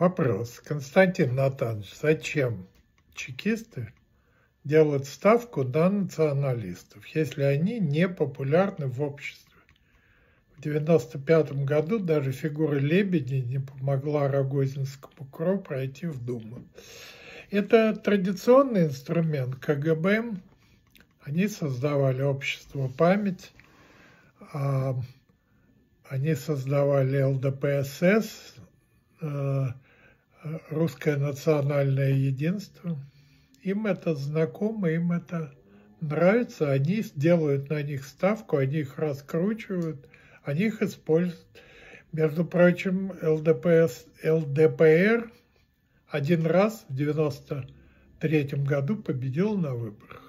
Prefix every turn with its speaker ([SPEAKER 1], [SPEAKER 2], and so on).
[SPEAKER 1] Вопрос. Константин Натанович, зачем чекисты делают ставку на националистов, если они не популярны в обществе? В 1995 году даже фигура Лебеди не помогла Рогозинскому КРО пройти в Думу. Это традиционный инструмент КГБ. Они создавали общество «Память», они создавали ЛДПСС, Русское национальное единство. Им это знакомо, им это нравится, они делают на них ставку, они их раскручивают, они их используют. Между прочим, ЛДПР один раз в 1993 году победил на выборах.